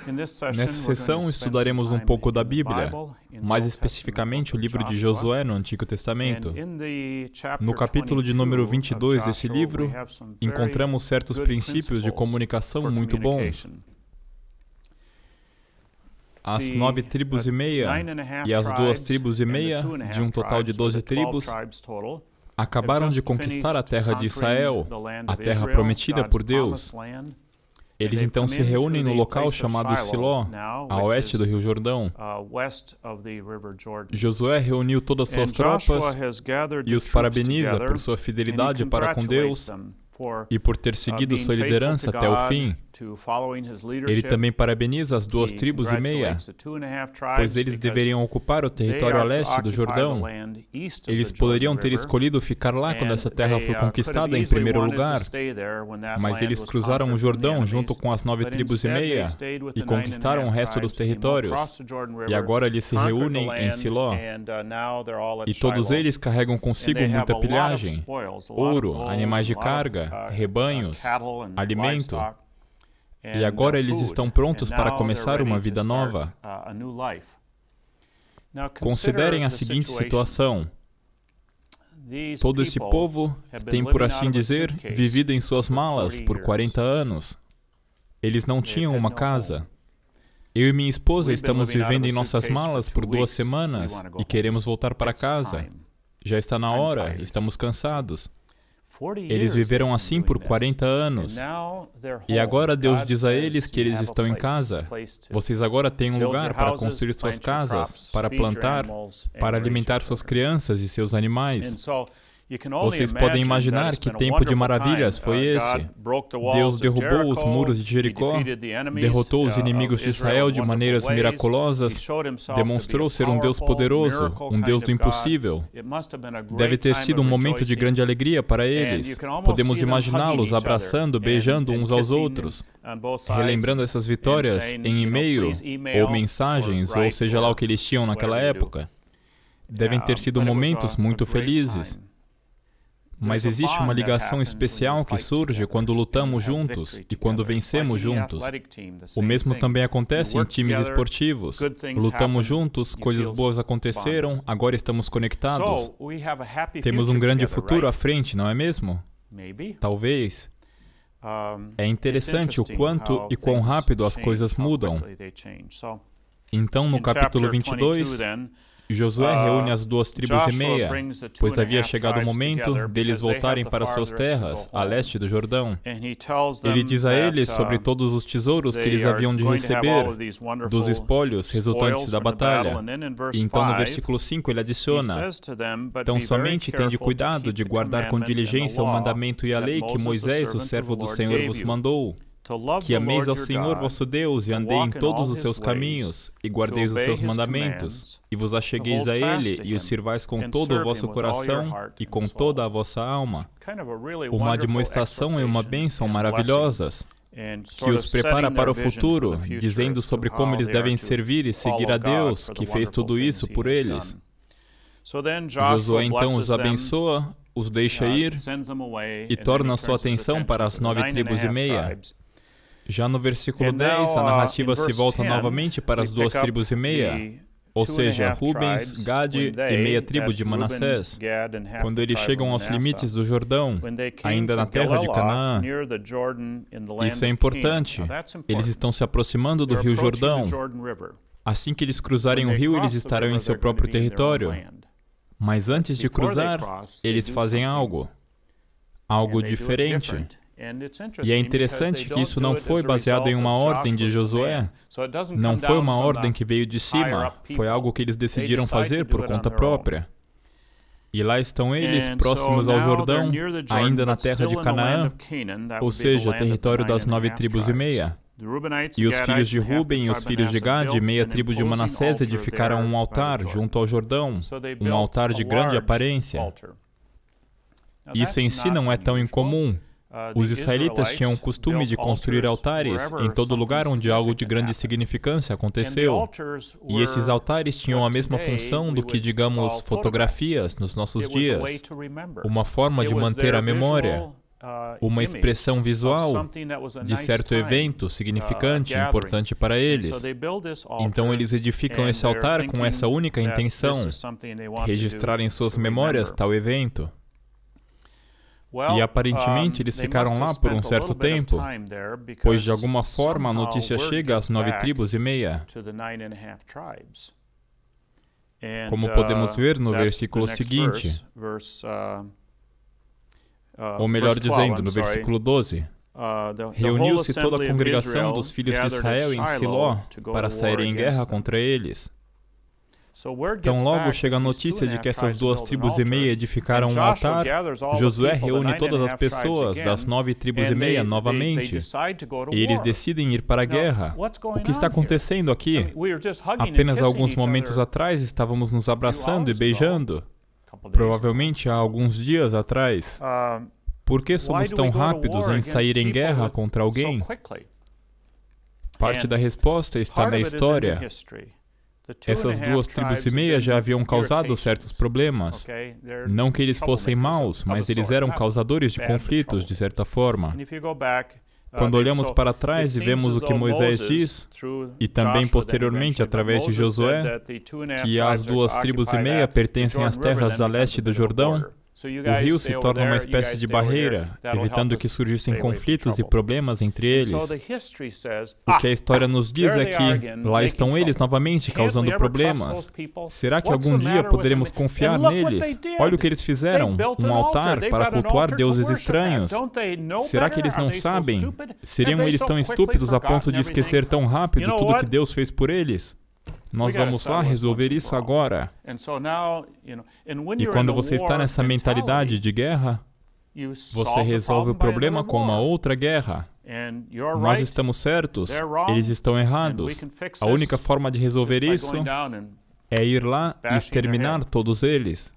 Nessa sessão estudaremos um pouco da Bíblia, mais especificamente o livro de Josué no Antigo Testamento. No capítulo de número 22 desse livro, encontramos certos princípios de comunicação muito bons. As 9 tribos e meia e as 2 tribos e meia, de um total de 12 tribos, acabaram de conquistar a terra de Israel, a terra prometida por Deus. Eles então se reúnem no local chamado Siló, a oeste do Rio Jordão. Josué reuniu todas suas tropas e os parabeniza por sua fidelidade para com Deus e por ter seguido sua liderança até o fim. Ele também parabeniza as 2 tribos e meia, pois eles deveriam ocupar o território a leste do Jordão. Eles poderiam ter escolhido ficar lá quando essa terra foi conquistada em primeiro lugar, mas eles cruzaram o Jordão junto com as 9 tribos e meia e conquistaram o resto dos territórios. E agora eles se reúnem em Siló. E todos eles carregam consigo muita pilhagem, ouro, animais de carga, rebanhos, alimento. E agora eles estão prontos para começar uma vida nova. Considerem a seguinte situação. Todo esse povo tem, por assim dizer, vivido em suas malas por 40 anos. Eles não tinham uma casa. Eu e minha esposa estamos vivendo em nossas malas por 2 semanas e queremos voltar para casa. Já está na hora, estamos cansados. Eles viveram assim por 40 anos. E agora Deus diz a eles que eles estão em casa. Vocês agora têm um lugar para construir suas casas, para plantar, para alimentar suas crianças e seus animais. Vocês podem imaginar que tempo de maravilhas foi esse. Deus derrubou os muros de Jericó, derrotou os inimigos de Israel de maneiras miraculosas, demonstrou ser um Deus poderoso, um Deus do impossível. Deve ter sido um momento de grande alegria para eles. Podemos imaginá-los abraçando, beijando uns aos outros, relembrando essas vitórias em e-mail, ou mensagens, ou seja lá o que eles tinham naquela época. Devem ter sido momentos muito felizes. Mas existe uma ligação especial que surge quando lutamos juntos e quando vencemos juntos. O mesmo também acontece em times esportivos. Lutamos juntos, coisas boas aconteceram, agora estamos conectados. Temos um grande futuro à frente, não é mesmo? Talvez. É interessante o quanto e quão rápido as coisas mudam. Então, no capítulo 22, Josué reúne as 2 tribos e meia, pois havia chegado o momento deles voltarem para suas terras, a leste do Jordão. Ele diz a eles sobre todos os tesouros que eles haviam de receber, dos espólios resultantes da batalha. E então no versículo 5 ele adiciona: então somente tende cuidado de guardar com diligência o mandamento e a lei que Moisés, o servo do Senhor, vos mandou, que ameis ao Senhor vosso Deus e andei em todos os seus caminhos, e guardeis os seus mandamentos, e vos achegueis a Ele, e o sirvais com todo o vosso coração e com toda a vossa alma. Uma admoestação e uma bênção maravilhosas, que os prepara para o futuro, dizendo sobre como eles devem servir e seguir a Deus, que fez tudo isso por eles. Josué então os abençoa, os deixa ir, e torna a sua atenção para as 9 tribos e meia. Já no versículo 10, a narrativa se volta novamente para as 2 tribos e meia, ou seja, Rubens, Gade e meia tribo de Manassés, quando eles chegam aos limites do Jordão, ainda na terra de Canaã. Isso é importante. Eles estão se aproximando do Rio Jordão. Assim que eles cruzarem o rio, eles estarão em seu próprio território. Mas antes de cruzar, eles fazem algo diferente. E é interessante que isso não foi baseado em uma ordem de Josué. Não foi uma ordem que veio de cima. Foi algo que eles decidiram fazer por conta própria. E lá estão eles, próximos ao Jordão, ainda na terra de Canaã, ou seja, território das 9 tribos e meia. E os filhos de Ruben e os filhos de Gade, meia tribo de Manassés, edificaram um altar junto ao Jordão, um altar de grande aparência. Isso em si não é tão incomum. Os israelitas tinham o costume de construir altares em todo lugar onde algo de grande significância aconteceu. E esses altares tinham a mesma função do que, digamos, fotografias nos nossos dias. Uma forma de manter a memória. uma expressão visual de certo evento significante e importante para eles. Então eles edificam esse altar com essa única intenção, registrar em suas memórias tal evento. E aparentemente eles ficaram lá por um certo tempo, pois de alguma forma a notícia chega às 9 tribos e meia. Como podemos ver no versículo seguinte, ou melhor dizendo, no versículo 12, reuniu-se toda a congregação dos filhos de Israel em Siló para saírem em guerra contra eles. Então logo chega a notícia de que essas 2 tribos e meia edificaram um altar. Josué reúne todas as pessoas das 9 tribos e meia novamente, e eles decidem ir para a guerra. O que está acontecendo aqui? Apenas alguns momentos atrás estávamos nos abraçando e beijando. Provavelmente há alguns dias atrás. Por que somos tão rápidos em sair em guerra contra alguém? Parte da resposta está na história. Essas 2 tribos e meia já haviam causado certos problemas. Não que eles fossem maus, mas eles eram causadores de conflitos, de certa forma. Quando olhamos para trás e vemos o que Moisés diz, e também posteriormente através de Josué, que as 2 tribos e meia pertencem às terras a leste do Jordão, o rio se torna uma espécie de barreira, evitando que surgissem conflitos e problemas entre eles. O que a história nos diz é que lá estão eles novamente causando problemas. Será que algum dia poderemos confiar neles? Olha o que eles fizeram, um altar para cultuar deuses estranhos. Será que eles não sabem? Seriam eles tão estúpidos a ponto de esquecer tão rápido tudo que Deus fez por eles? Nós vamos lá resolver isso agora. E quando você está nessa mentalidade de guerra, você resolve o problema com uma outra guerra. Nós estamos certos, eles estão errados. A única forma de resolver isso é ir lá e exterminar todos eles.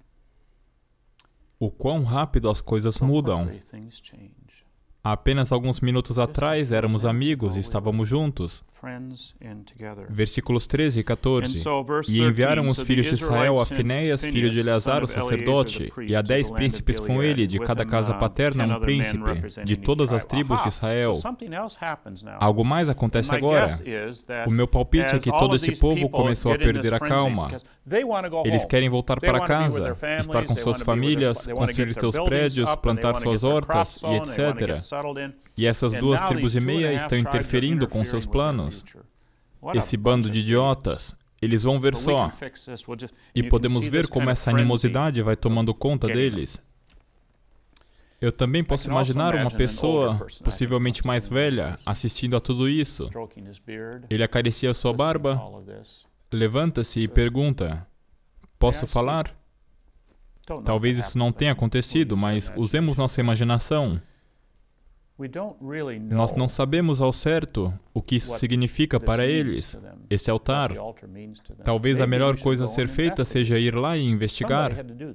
O quão rápido as coisas mudam. Há apenas alguns minutos atrás éramos amigos e estávamos juntos. Versículos 13 e 14. E enviaram os filhos de Israel a Finéias, filho de Eleazar, o sacerdote, e a 10 príncipes com ele, de cada casa paterna um príncipe, de todas as tribos de Israel. Algo mais acontece agora. O meu palpite é que todo esse povo começou a perder a calma. Eles querem voltar para casa, estar com suas famílias, construir seus prédios, plantar suas hortas e etc. E essas 2 tribos e meia estão interferindo com seus planos. Esse bando de idiotas, eles vão ver só. E podemos ver como essa animosidade vai tomando conta deles. Eu também posso imaginar uma pessoa, possivelmente mais velha, assistindo a tudo isso. Ele acaricia sua barba, levanta-se e pergunta: posso falar? Talvez isso não tenha acontecido, mas usemos nossa imaginação. Nós não sabemos ao certo o que isso significa para eles, esse altar. Talvez a melhor coisa a ser feita seja ir lá e investigar.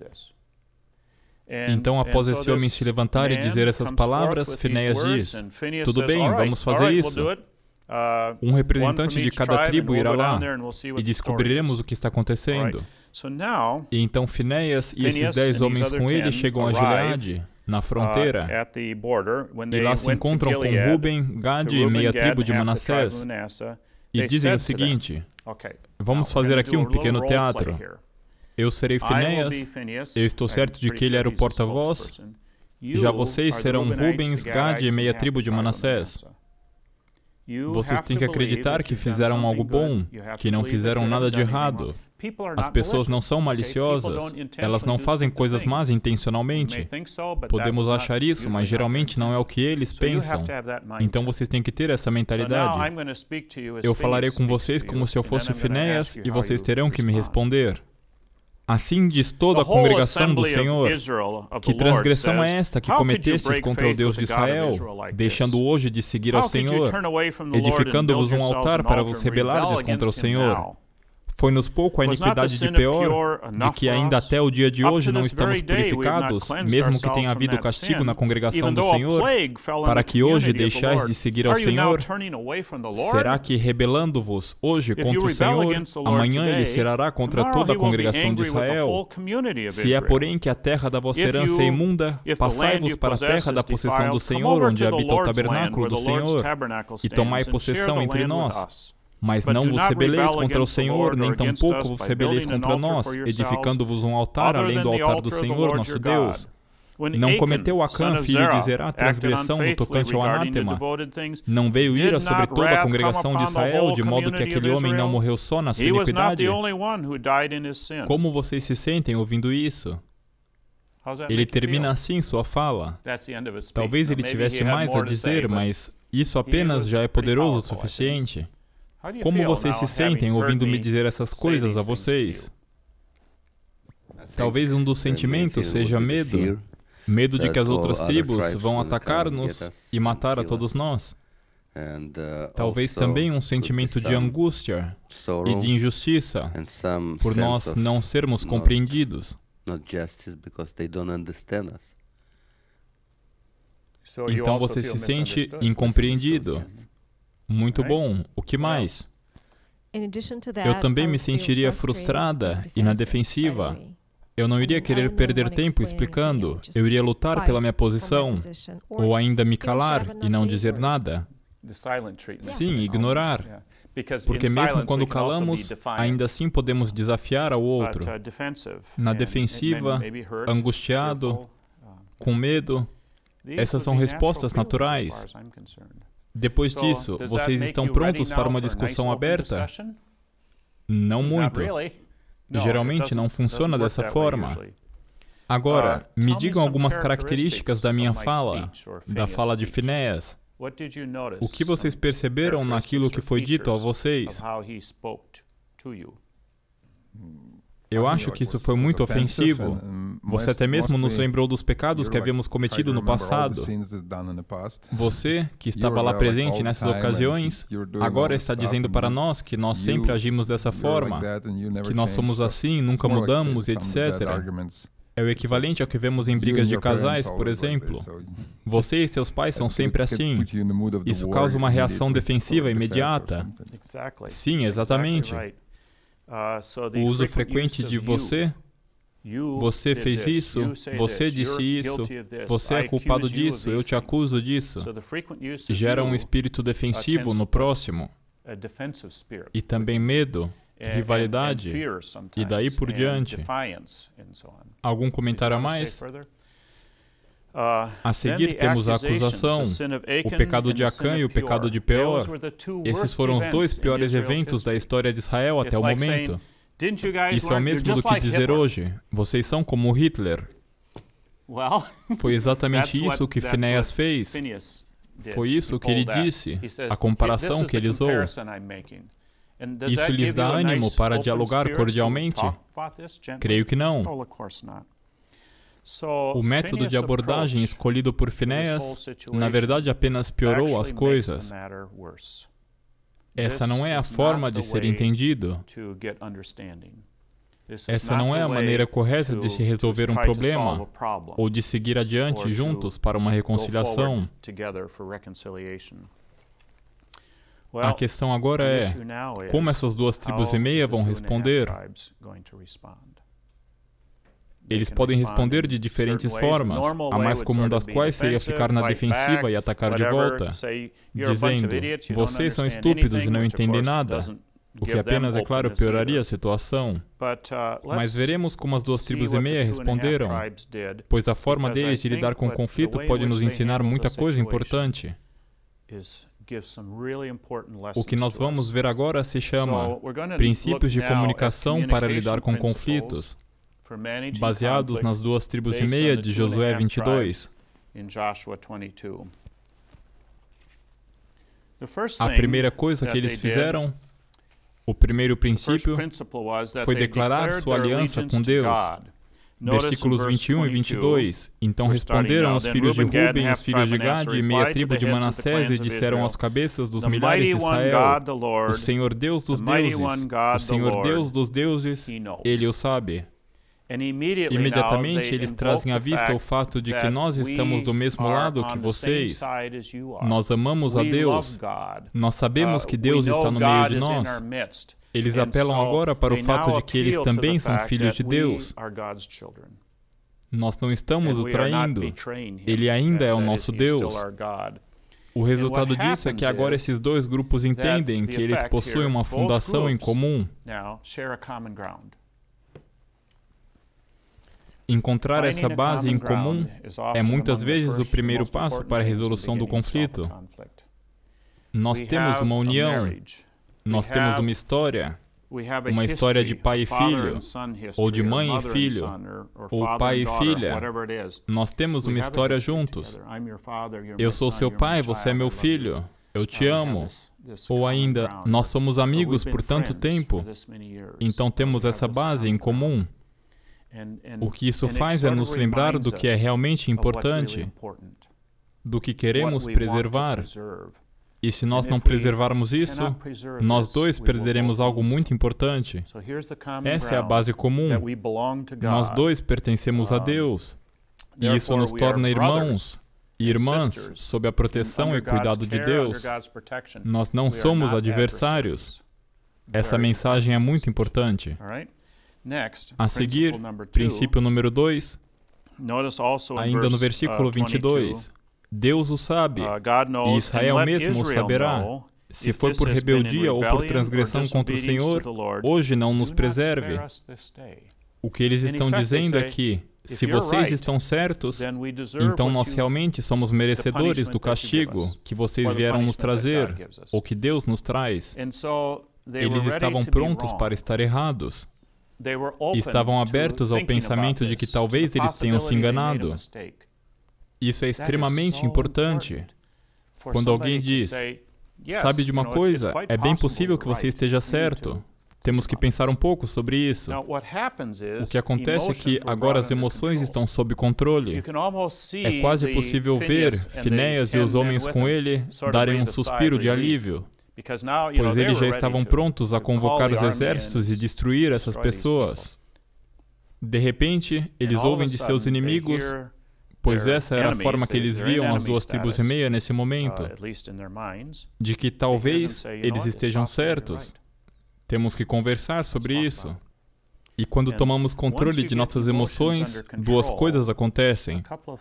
Então, após esse homem se levantar e dizer essas palavras, Finéias diz: tudo bem, vamos fazer isso. Um representante de cada tribo irá lá e descobriremos o que está acontecendo. E então Finéias e esses 10 homens com ele chegam a Gileade, na fronteira, e lá se encontram com Ruben, Gade e meia tribo de Manassés, e dizem o seguinte: vamos fazer aqui um pequeno teatro. Eu serei Finéias, eu estou certo de que ele era o porta-voz, já vocês serão Rubens, Gade e meia tribo de Manassés. Vocês têm que acreditar que fizeram algo bom, que não fizeram nada de errado. As pessoas não são maliciosas, elas não fazem coisas más intencionalmente. Podemos achar isso, mas geralmente não é o que eles pensam. Então vocês têm que ter essa mentalidade. Eu falarei com vocês como se eu fosse Finéias e vocês terão que me responder. Assim diz toda a congregação do Senhor: que transgressão é esta que cometestes contra o Deus de Israel, deixando hoje de seguir ao Senhor, edificando-vos um altar para vos rebelardes contra o Senhor? Foi-nos pouco a iniquidade de Peor, de que ainda até o dia de hoje não estamos purificados, mesmo que tenha havido castigo na congregação do Senhor, para que hoje deixais de seguir ao Senhor? Será que, rebelando-vos hoje contra o Senhor, amanhã Ele se irá contra toda a congregação de Israel? Se é, porém, que a terra da vossa herança é imunda, passai-vos para a terra da possessão do Senhor, onde habita o tabernáculo do Senhor, e tomai possessão entre nós. Mas não vos rebeleis contra o Senhor, nem tampouco vos rebeleis contra nós, edificando-vos um altar além do altar do Senhor, nosso Deus. Não cometeu Acã, filho de Zerá, transgressão no tocante ao anátema? Não veio ira sobre toda a congregação de Israel, de modo que aquele homem não morreu só na sua iniquidade? Como vocês se sentem ouvindo isso? Ele termina assim sua fala. Talvez ele tivesse mais a dizer, mas isso apenas já é poderoso o suficiente. Como vocês se sentem ouvindo-me dizer essas coisas a vocês? Talvez um dos sentimentos seja medo. Medo de que as outras tribos vão atacar-nos e matar a todos nós. Talvez também um sentimento de angústia e de injustiça por nós não sermos compreendidos. Então você se sente incompreendido. Muito bom. O que mais? Eu também me sentiria frustrada e na defensiva. Eu não iria querer perder tempo explicando. Eu iria lutar pela minha posição. Ou ainda me calar e não dizer nada. Sim, ignorar. Porque mesmo quando calamos, ainda assim podemos desafiar ao outro. Na defensiva, angustiado, com medo. Essas são respostas naturais. Depois disso, vocês estão prontos para uma discussão aberta? Não muito. Geralmente não funciona dessa forma. Agora, me digam algumas características da minha fala, da fala de Finéias. O que vocês perceberam naquilo que foi dito a vocês? Eu acho que isso foi muito ofensivo. Você até mesmo nos lembrou dos pecados que havíamos cometido no passado. Você, que estava lá presente nessas ocasiões, agora está dizendo para nós que nós sempre agimos dessa forma, que nós somos assim, nunca mudamos, etc. É o equivalente ao que vemos em brigas de casais, por exemplo. Você e seus pais são sempre assim. Isso causa uma reação defensiva imediata. Sim, exatamente. O uso frequente de você, você fez isso, você disse isso, você é culpado disso, eu te acuso disso, gera um espírito defensivo no próximo, e também medo, rivalidade, e daí por diante. Algum comentário a mais? A seguir temos a acusação, o pecado de Acã e o pecado de Peor. Esses foram os dois piores eventos da história de Israel até o momento. Isso é o mesmo do que dizer hoje, vocês são como Hitler. Foi exatamente isso que Finéias fez. Foi isso que ele disse, a comparação que ele usou. Isso lhes dá ânimo para dialogar cordialmente? Creio que não. O método de abordagem escolhido por Finéias, na verdade, apenas piorou as coisas. Essa não é a forma de ser entendido. Essa não é a maneira correta de se resolver um problema ou de seguir adiante juntos para uma reconciliação. A questão agora é, como essas duas tribos e meia vão responder? Eles podem responder de diferentes formas, a mais comum das quais seria ficar na defensiva e atacar de volta, dizendo, vocês são estúpidos e não entendem nada, o que apenas, é claro, pioraria a situação. Mas veremos como as duas tribos e meia responderam, pois a forma deles de lidar com o conflito pode nos ensinar muita coisa importante. O que nós vamos ver agora se chama Princípios de comunicação para lidar com conflitos, baseados nas duas tribos e meia de Josué 22. A primeira coisa que eles fizeram, o primeiro princípio, foi declarar sua aliança com Deus. Versículos 21 e 22. Então responderam os filhos de Ruben e os filhos de Gade e meia tribo de Manassés e disseram aos cabeças dos milhares de Israel: o Senhor Deus dos deuses, o Senhor Deus dos deuses, Ele o sabe. Imediatamente eles trazem à vista o fato de que nós estamos do mesmo lado que vocês. Nós amamos a Deus. Nós sabemos que Deus está no meio de nós. Eles apelam agora para o fato de que eles também são filhos de Deus. Nós não estamos o traindo. Ele ainda é o nosso Deus. O resultado disso é que agora esses dois grupos entendem que eles possuem uma fundação em comum. Encontrar essa base em comum é muitas vezes o primeiro passo para a resolução do conflito. Nós temos uma união. Nós temos uma história de pai e filho, ou de mãe e filho, ou pai e filha. Nós temos uma história juntos. Eu sou seu pai, você é meu filho, eu te amo. Ou ainda, nós somos amigos por tanto tempo, então temos essa base em comum. O que isso faz é nos lembrar do que é realmente importante, do que queremos preservar. E se nós não preservarmos isso, nós dois perderemos algo muito importante. Essa é a base comum. Nós dois pertencemos a Deus. E isso nos torna irmãos e irmãs sob a proteção e cuidado de Deus. Nós não somos adversários. Essa mensagem é muito importante. A seguir, princípio número 2, ainda no versículo 22. Deus o sabe, e Israel mesmo o saberá. Se for por rebeldia ou por transgressão contra o Senhor, hoje não nos preserve. O que eles estão dizendo é que, se vocês estão certos, então nós realmente somos merecedores do castigo que vocês vieram nos trazer, ou que Deus nos traz. Eles estavam prontos para estar errados. Estavam abertos ao pensamento de que talvez eles tenham se enganado. Isso é extremamente importante. Quando alguém diz, sabe de uma coisa, é bem possível que você esteja certo. Temos que pensar um pouco sobre isso. O que acontece é que agora as emoções estão sob controle. É quase possível ver Finéias e os homens com ele darem um suspiro de alívio, pois eles já estavam prontos a convocar os exércitos e destruir essas pessoas. De repente, eles ouvem de seus inimigos, pois essa era a forma que eles viam as duas tribos e meia nesse momento, de que talvez eles estejam certos. Temos que conversar sobre isso. E quando tomamos controle de nossas emoções, duas coisas acontecem.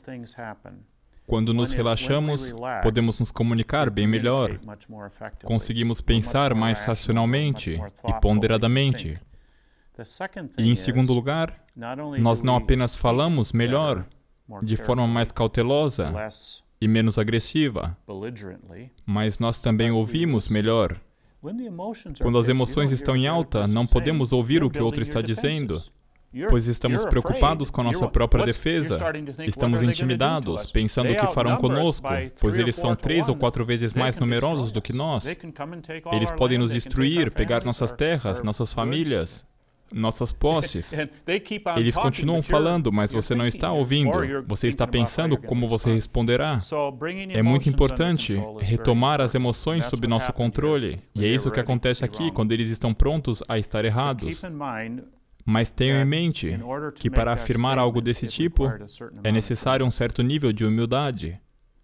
Quando nos relaxamos, podemos nos comunicar bem melhor. Conseguimos pensar mais racionalmente e ponderadamente. E, em segundo lugar, nós não apenas falamos melhor, de forma mais cautelosa e menos agressiva, mas nós também ouvimos melhor. Quando as emoções estão em alta, não podemos ouvir o que o outro está dizendo, pois estamos preocupados com a nossa própria defesa. Estamos intimidados, pensando o que farão conosco, pois eles são 3 ou 4 vezes mais numerosos do que nós. Eles podem nos destruir, pegar nossas terras, nossas famílias, nossas posses. Eles continuam falando, mas você não está ouvindo. Você está pensando como você responderá. É muito importante retomar as emoções sob nosso controle. E é isso que acontece aqui quando eles estão prontos a estar errados. Mas tenham em mente que para afirmar algo desse tipo, é necessário um certo nível de humildade.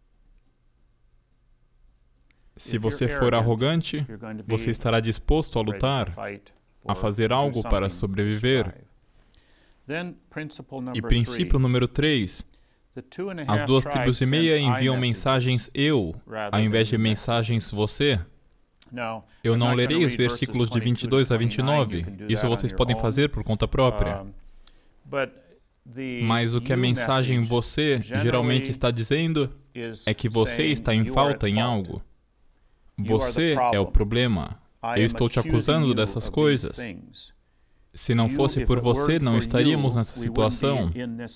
Se você for arrogante, você estará disposto a lutar, a fazer algo para sobreviver. E princípio número 3. As duas tribos e meia enviam mensagens eu, ao invés de mensagens você. Eu não lerei os versículos de 22 a 29. Isso vocês podem fazer por conta própria. Mas o que a mensagem você geralmente está dizendo é que você está em falta em algo. Você é o problema. Eu estou te acusando dessas coisas. Se não fosse por você, não estaríamos nessa situação.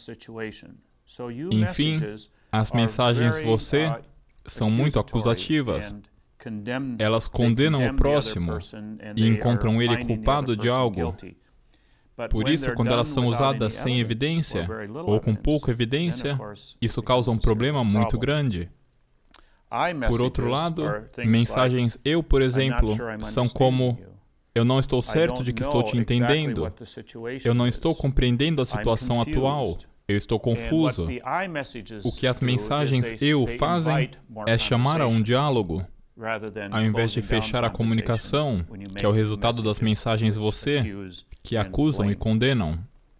Enfim, as mensagens você são muito acusativas. Elas condenam o próximo e encontram ele culpado de algo. Por isso, quando elas são usadas sem evidência, ou com pouca evidência, isso causa um problema muito grande. Por outro lado, mensagens eu, por exemplo, são como: eu não estou certo de que estou te entendendo, eu não estou compreendendo a situação atual, eu estou confuso. O que as mensagens eu fazem é chamar a um diálogo, ao invés de fechar a comunicação, que é o resultado das mensagens você, que acusam e condenam.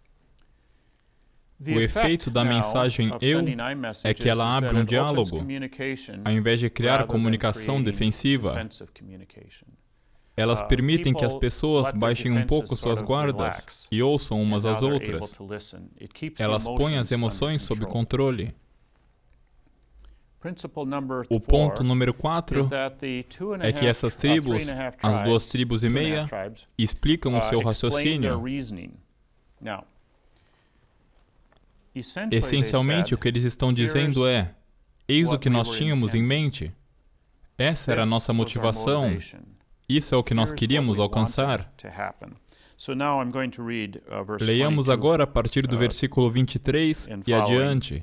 O efeito da mensagem eu é que ela abre um diálogo, ao invés de criar comunicação defensiva. Elas permitem que as pessoas baixem um pouco suas guardas e ouçam umas às outras. Elas põem as emoções sob controle. O ponto número 4 é que essas tribos, as 2 tribos e meia, explicam o seu raciocínio. Essencialmente, o que eles estão dizendo é: eis o que nós tínhamos em mente. Essa era a nossa motivação. Isso é o que nós queríamos alcançar. Leiamos agora a partir do versículo 23 e adiante.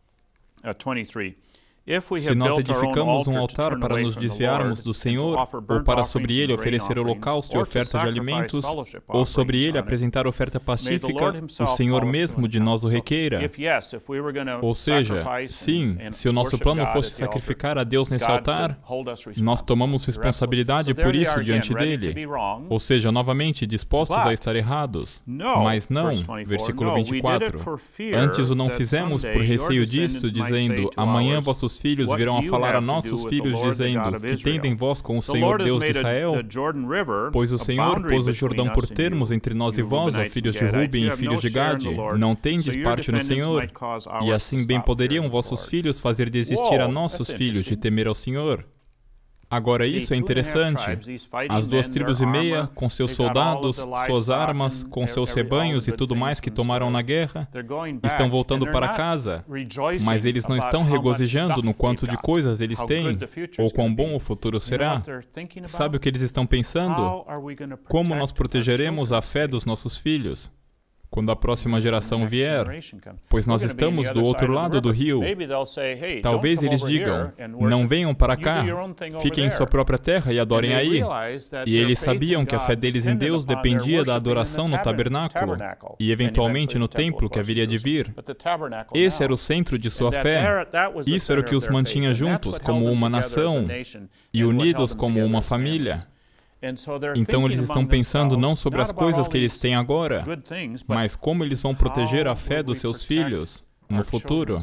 Se nós edificamos um altar para nos desviarmos do Senhor, ou para sobre ele oferecer holocausto e oferta de alimentos, ou sobre ele apresentar oferta pacífica, o Senhor mesmo de nós o requeira. Ou seja, sim, se o nosso plano fosse sacrificar a Deus nesse altar, nós tomamos responsabilidade por isso diante dele. Ou seja, novamente, dispostos a estar errados. Mas não, versículo 24. Antes o não fizemos por receio disto, dizendo: amanhã vossos filhos virão a falar a nossos filhos, dizendo: que tendem vós com o Senhor Deus de Israel? Pois o Senhor pôs o Jordão por termos entre nós e vós, ó filhos de Ruben e filhos de Gade. Não tendes parte no Senhor? E assim bem poderiam vossos filhos fazer desistir a nossos filhos de temer ao Senhor. Agora isso é interessante. As 2 tribos e meia, com seus soldados, suas armas, com seus rebanhos e tudo mais que tomaram na guerra, estão voltando para casa, mas eles não estão regozijando no quanto de coisas eles têm, ou quão bom o futuro será. Sabe o que eles estão pensando? Como nós protegeremos a fé dos nossos filhos quando a próxima geração vier, pois nós estamos do outro lado do rio. Talvez eles digam: não venham para cá, fiquem em sua própria terra e adorem aí. E eles sabiam que a fé deles em Deus dependia da adoração no tabernáculo e eventualmente no templo que haveria de vir. Esse era o centro de sua fé. Isso era o que os mantinha juntos como uma nação e unidos como uma família. Então eles estão pensando não sobre as coisas que eles têm agora, mas como eles vão proteger a fé dos seus filhos no futuro.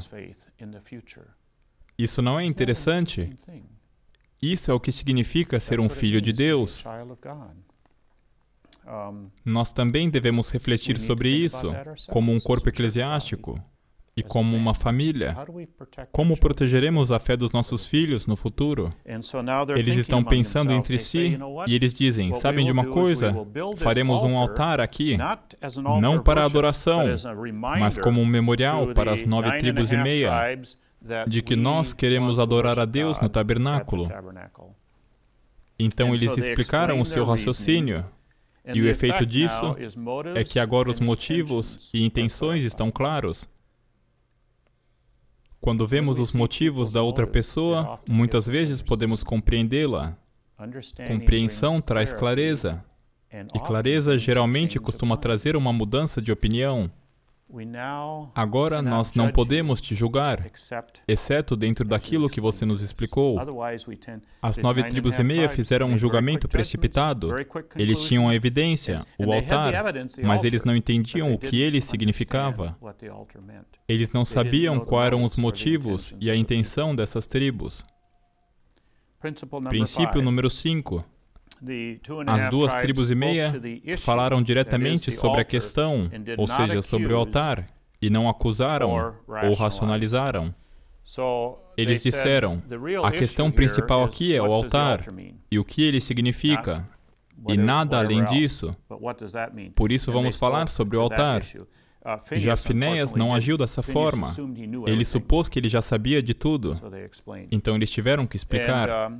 Isso não é interessante? Isso é o que significa ser um filho de Deus. Nós também devemos refletir sobre isso, como um corpo eclesiástico e como uma família. Como protegeremos a fé dos nossos filhos no futuro? Eles estão pensando entre si e eles dizem: sabem de uma coisa? Faremos um altar aqui, não para adoração, mas como um memorial para as 9 tribos e meia, de que nós queremos adorar a Deus no tabernáculo. Então eles explicaram o seu raciocínio. E o efeito disso é que agora os motivos e intenções estão claros. Quando vemos os motivos da outra pessoa, muitas vezes podemos compreendê-la. Compreensão traz clareza, e clareza geralmente costuma trazer uma mudança de opinião. Agora nós não podemos te julgar, exceto dentro daquilo que você nos explicou. As 9 tribos e meia fizeram um julgamento precipitado. Eles tinham a evidência, o altar, mas eles não entendiam o que ele significava. Eles não sabiam quais eram os motivos e a intenção dessas tribos. Princípio número 5. As 2 tribos e meia falaram diretamente sobre a questão, ou seja, sobre o altar, e não acusaram ou racionalizaram. Eles disseram: a questão principal aqui é o altar e o que ele significa, e nada além disso. Por isso vamos falar sobre o altar. Já Finéias não agiu dessa forma. Ele supôs que ele já sabia de tudo. Então eles tiveram que explicar.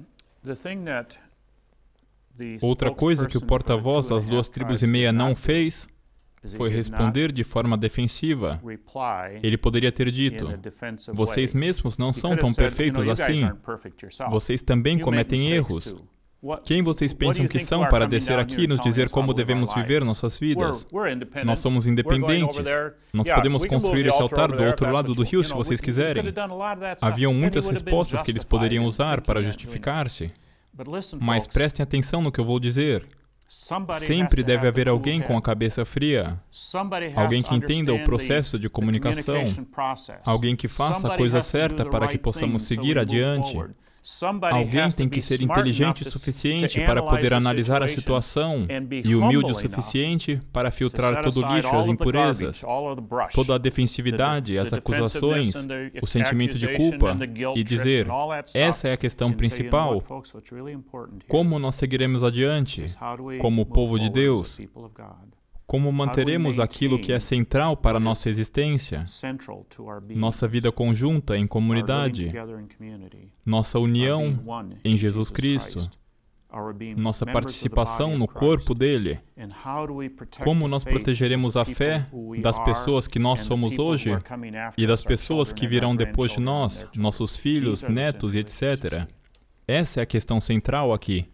Outra coisa que o porta-voz das 2 tribos e meia não fez foi responder de forma defensiva. Ele poderia ter dito: vocês mesmos não são tão perfeitos assim. Vocês também cometem erros. Quem vocês pensam que são para descer aqui e nos dizer como devemos viver nossas vidas? Nós somos independentes. Nós podemos construir esse altar do outro lado do rio se vocês quiserem. Haviam muitas respostas que eles poderiam usar para justificar-se. Mas prestem atenção no que eu vou dizer. Sempre deve haver alguém com a cabeça fria, alguém que entenda o processo de comunicação, alguém que faça a coisa certa para que possamos seguir adiante. Alguém tem que ser inteligente o suficiente para poder analisar a situação e humilde o suficiente para filtrar todo o lixo, as impurezas, toda a defensividade, as acusações, o sentimento de culpa e dizer: essa é a questão principal. Como nós seguiremos adiante, como povo de Deus? Como manteremos aquilo que é central para a nossa existência, nossa vida conjunta em comunidade, nossa união em Jesus Cristo, nossa participação no corpo dele? Como nós protegeremos a fé das pessoas que nós somos hoje e das pessoas que virão depois de nós, nossos filhos, netos e etc.? Essa é a questão central aqui.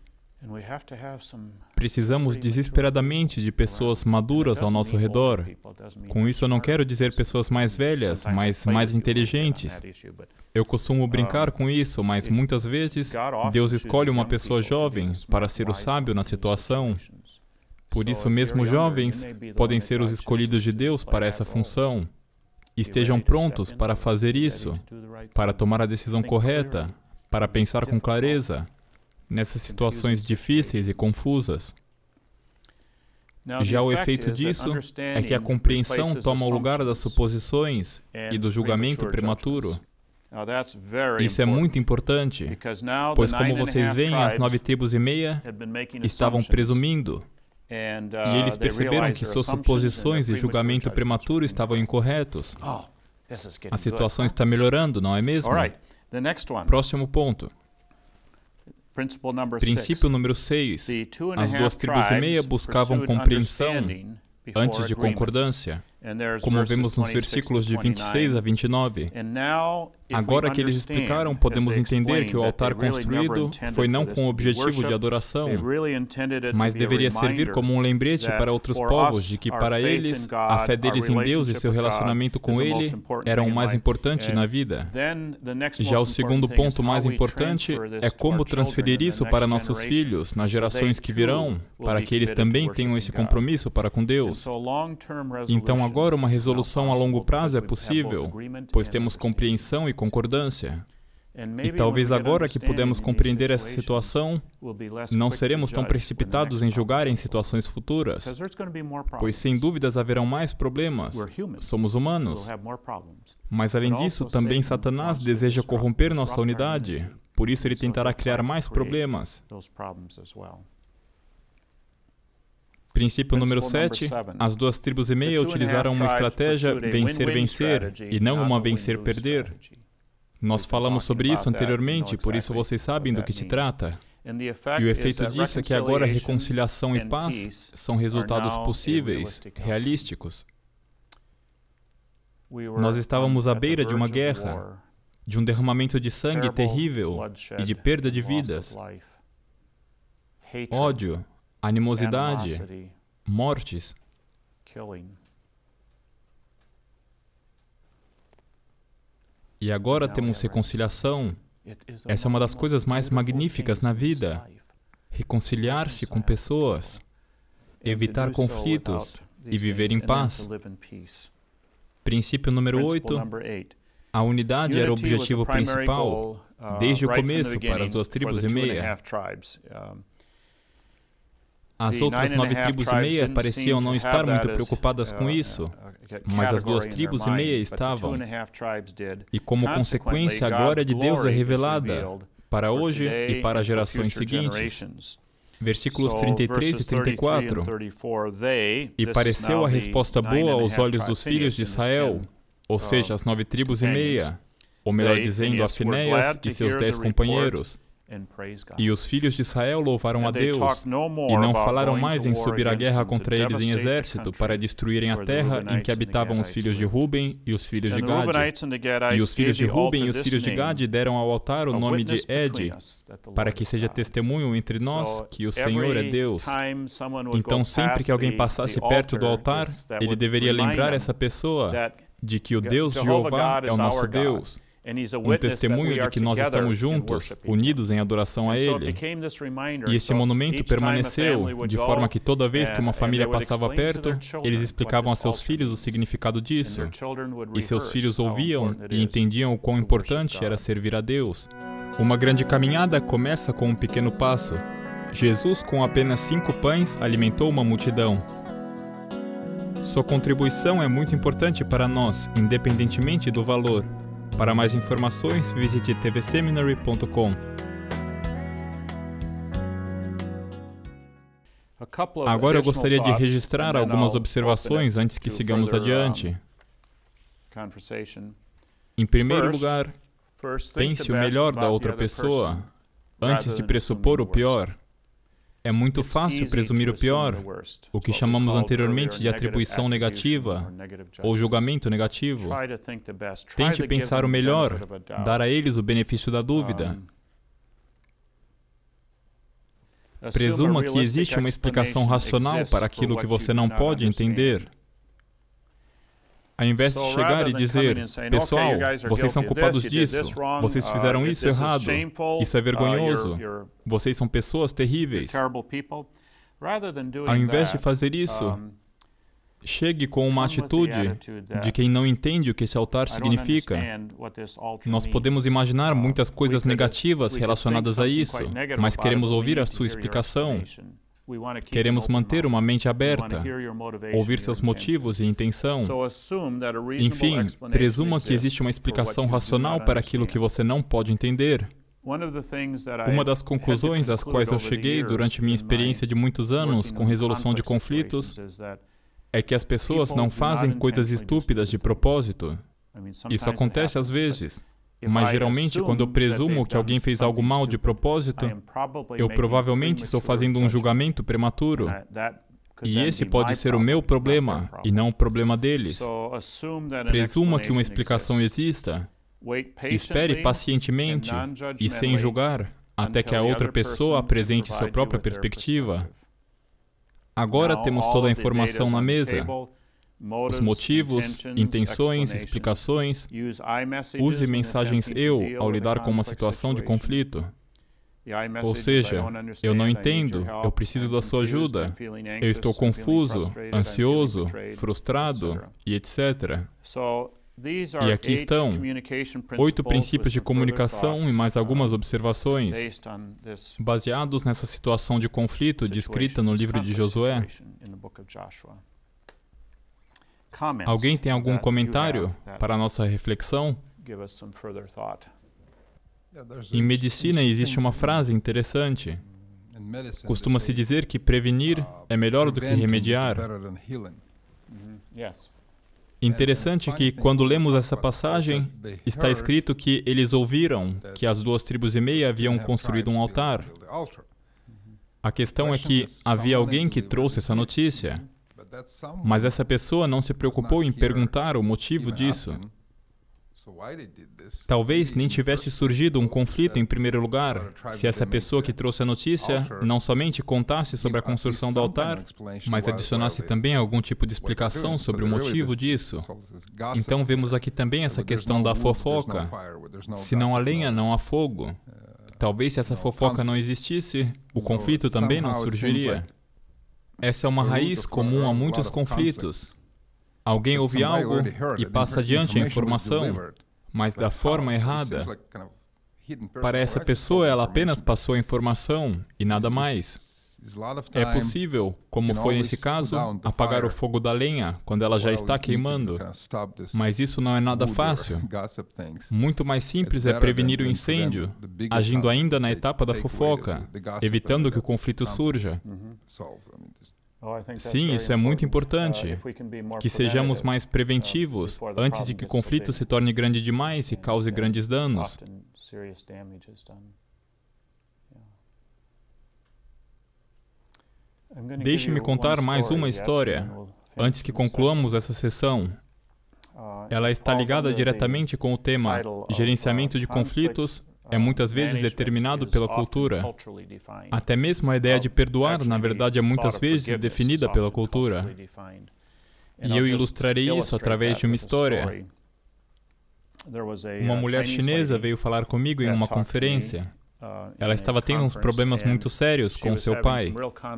Precisamos desesperadamente de pessoas maduras ao nosso redor. Com isso eu não quero dizer pessoas mais velhas, mas mais inteligentes. Eu costumo brincar com isso, mas muitas vezes Deus escolhe uma pessoa jovem para ser o sábio na situação. Por isso mesmo jovens podem ser os escolhidos de Deus para essa função. Estejam prontos para fazer isso, para tomar a decisão correta, para pensar com clareza nessas situações difíceis e confusas. Já o efeito disso é que a compreensão toma o lugar das suposições e do julgamento prematuro. Isso é muito importante, pois como vocês veem, as 9 tribos e meia estavam presumindo, e eles perceberam que suas suposições e julgamento prematuro estavam incorretos. A situação está melhorando, não é mesmo? Próximo ponto. Princípio número 6. As 2 tribos e meia buscavam compreensão antes de concordância, como vemos nos versículos de 26 a 29. Agora que eles explicaram, podemos entender que o altar construído foi não com o objetivo de adoração, mas deveria servir como um lembrete para outros povos de que para eles, a fé deles em Deus e seu relacionamento com Ele eram o mais importante na vida. Já o segundo ponto mais importante é como transferir isso para nossos filhos, nas gerações que virão, para que eles também tenham esse compromisso para com Deus. Então agora uma resolução a longo prazo é possível, pois temos compreensão e concordância. E talvez agora que podemos compreender essa situação, não seremos tão precipitados em julgar em situações futuras, pois sem dúvidas haverão mais problemas. Somos humanos. Mas além disso, também Satanás deseja corromper nossa unidade, por isso ele tentará criar mais problemas. Princípio número 7. As 2 tribos e meia utilizaram uma estratégia vencer-vencer e não uma vencer-perder. Nós falamos sobre isso anteriormente, por isso vocês sabem do que se trata. E o efeito disso é que agora reconciliação e paz são resultados possíveis, realísticos. Nós estávamos à beira de uma guerra, de um derramamento de sangue terrível e de perda de vidas, ódio, animosidade, mortes. E agora temos reconciliação. Essa é uma das coisas mais magníficas na vida. Reconciliar-se com pessoas, evitar conflitos e viver em paz. Princípio número 8. A unidade era o objetivo principal, desde o começo, para as 2 tribos e meia. As outras 9 tribos e meia pareciam não estar muito preocupadas com isso, mas as 2 tribos e meia estavam. E como consequência, a glória de Deus é revelada para hoje e para as gerações seguintes. Versículos 33 e 34. E pareceu a resposta boa aos olhos dos filhos de Israel, ou seja, as 9 tribos e meia, ou melhor dizendo, a Finéias e seus 10 companheiros, E os filhos de Israel louvaram a Deus, e não falaram mais em subir à guerra contra eles em exército para destruírem a terra em que habitavam os filhos de Ruben e os filhos de Gade. E os filhos de Ruben e os filhos de Gade deram ao altar o nome de Ed, para que seja testemunho entre nós que o Senhor é Deus. Então, sempre que alguém passasse perto do altar, ele deveria lembrar essa pessoa de que o Deus Jeová é o nosso Deus, um testemunho de que nós estamos juntos, unidos em adoração a Ele. E esse monumento permaneceu, de forma que toda vez que uma família passava perto, eles explicavam a seus filhos o significado disso. E seus filhos ouviam e entendiam o quão importante era servir a Deus. Uma grande caminhada começa com um pequeno passo. Jesus, com apenas 5 pães, alimentou uma multidão. Sua contribuição é muito importante para nós, independentemente do valor. Para mais informações, visite tvseminary.com. Agora eu gostaria de registrar algumas observações antes que sigamos adiante. Em primeiro lugar, pense o melhor da outra pessoa antes de pressupor o pior. É muito fácil presumir o pior, o que chamamos anteriormente de atribuição negativa ou julgamento negativo. Tente pensar o melhor, dar a eles o benefício da dúvida. Presuma que existe uma explicação racional para aquilo que você não pode entender. Ao invés de chegar e dizer, pessoal, vocês são culpados disso, vocês fizeram isso errado, isso é vergonhoso, vocês são pessoas terríveis. Ao invés de fazer isso, chegue com uma atitude de quem não entende o que esse altar significa. Nós podemos imaginar muitas coisas negativas relacionadas a isso, mas queremos ouvir a sua explicação. Queremos manter uma mente aberta, ouvir seus motivos e intenção. Enfim, presuma que existe uma explicação racional para aquilo que você não pode entender. Uma das conclusões às quais eu cheguei durante minha experiência de muitos anos com resolução de conflitos é que as pessoas não fazem coisas estúpidas de propósito. Isso acontece às vezes. Mas geralmente, quando eu presumo que alguém fez algo mal de propósito, eu provavelmente estou fazendo um julgamento prematuro. E esse pode ser o meu problema, e não o problema deles. Presuma que uma explicação exista. Espere pacientemente e sem julgar, até que a outra pessoa apresente sua própria perspectiva. Agora temos toda a informação na mesa. Os motivos, intenções, explicações. Use mensagens eu ao lidar com uma situação de conflito. Ou seja, eu não entendo, eu preciso da sua ajuda, eu estou confuso, ansioso, frustrado, e etc. E aqui estão 8 princípios de comunicação e mais algumas observações, baseados nessa situação de conflito descrita no livro de Josué. Alguém tem algum comentário para a nossa reflexão? Em medicina existe uma frase interessante. Costuma-se dizer que prevenir é melhor do que remediar. Interessante que, quando lemos essa passagem, está escrito que eles ouviram que as 2,5 tribos haviam construído um altar. A questão é que havia alguém que trouxe essa notícia. Mas essa pessoa não se preocupou em perguntar o motivo disso. Talvez nem tivesse surgido um conflito em primeiro lugar, se essa pessoa que trouxe a notícia não somente contasse sobre a construção do altar, mas adicionasse também algum tipo de explicação sobre o motivo disso. Então vemos aqui também essa questão da fofoca. Se não há lenha, não há fogo. Talvez se essa fofoca não existisse, o conflito também não surgiria. Essa é uma raiz comum a muitos conflitos. Alguém ouve algo e passa adiante a informação, mas da forma errada. Para essa pessoa, ela apenas passou a informação e nada mais. É possível, como foi nesse caso, apagar o fogo da lenha quando ela já está queimando. Mas isso não é nada fácil. Muito mais simples é prevenir o incêndio, agindo ainda na etapa da fofoca, evitando que o conflito surja. Sim, isso é muito importante, que sejamos mais preventivos antes de que o conflito se torne grande demais e cause grandes danos. Deixe-me contar mais uma história, antes que concluamos essa sessão. Ela está ligada diretamente com o tema gerenciamento de conflitos, é muitas vezes determinado pela cultura. Até mesmo a ideia de perdoar, na verdade, é muitas vezes definida pela cultura. E eu ilustrarei isso através de uma história. Uma mulher chinesa veio falar comigo em uma conferência. Ela estava tendo uns problemas muito sérios com seu pai.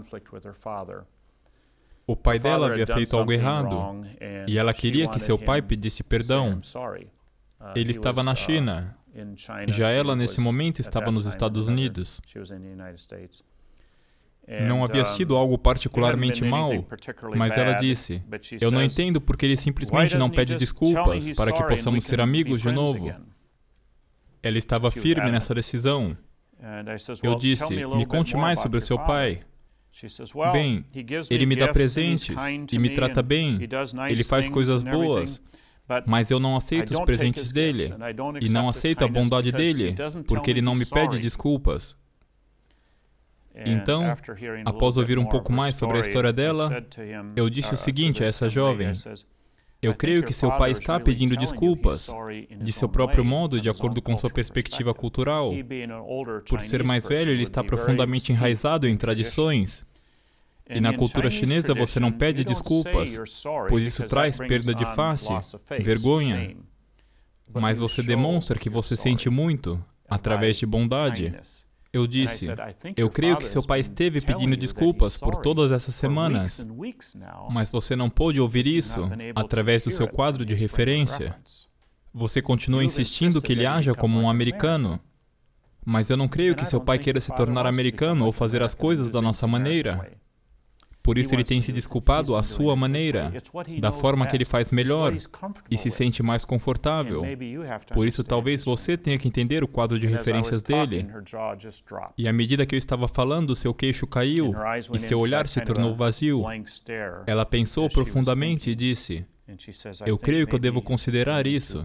O pai dela havia feito algo errado e ela queria que seu pai pedisse perdão. Ele estava na China. Já ela, nesse momento, estava nos Estados Unidos. Não havia sido algo particularmente mal, mas ela disse, eu não entendo porque ele simplesmente não pede desculpas para que possamos ser amigos de novo. Ela estava firme nessa decisão. Eu disse, me conte mais sobre o seu pai. Bem, ele me dá presentes e me trata bem, ele faz coisas boas, mas eu não aceito os presentes dele e não aceito a bondade dele porque ele não me pede desculpas. Então, após ouvir um pouco mais sobre a história dela, eu disse o seguinte a essa jovem, eu creio que seu pai está pedindo desculpas, de seu próprio modo, de acordo com sua perspectiva cultural. Por ser mais velho, ele está profundamente enraizado em tradições. E na cultura chinesa você não pede desculpas, pois isso traz perda de face, vergonha. Mas você demonstra que você sente muito, através de bondade. Eu disse, eu creio que seu pai esteve pedindo desculpas por todas essas semanas, mas você não pôde ouvir isso através do seu quadro de referência. Você continua insistindo que ele haja como um americano, mas eu não creio que seu pai queira se tornar americano ou fazer as coisas da nossa maneira. Por isso ele tem se desculpado à sua maneira, da forma que ele faz melhor e se sente mais confortável. Por isso talvez você tenha que entender o quadro de referências dele. E à medida que eu estava falando, seu queixo caiu e seu olhar se tornou vazio. Ela pensou profundamente e disse, eu creio que eu devo considerar isso.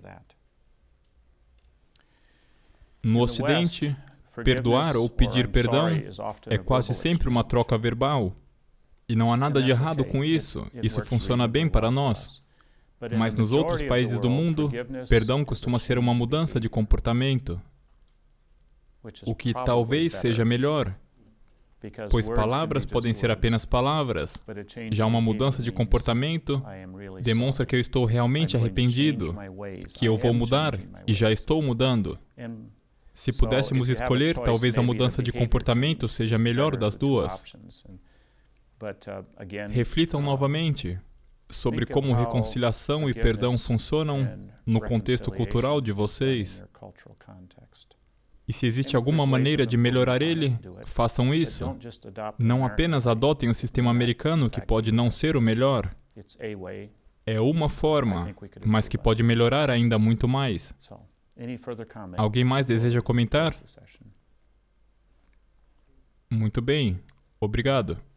No Ocidente, perdoar ou pedir perdão é quase sempre uma troca verbal. E não há nada de errado com isso, isso funciona bem para nós. Mas nos outros países do mundo, perdão costuma ser uma mudança de comportamento, o que talvez seja melhor, pois palavras podem ser apenas palavras. Já uma mudança de comportamento demonstra que eu estou realmente arrependido, que eu vou mudar e já estou mudando. Se pudéssemos escolher, talvez a mudança de comportamento seja a melhor das duas. Reflitam novamente sobre como reconciliação e perdão funcionam no contexto cultural de vocês. E se existe alguma maneira de melhorar ele, façam isso. Não apenas adotem o sistema americano, que pode não ser o melhor. É uma forma, mas que pode melhorar ainda muito mais. Alguém mais deseja comentar? Muito bem. Obrigado.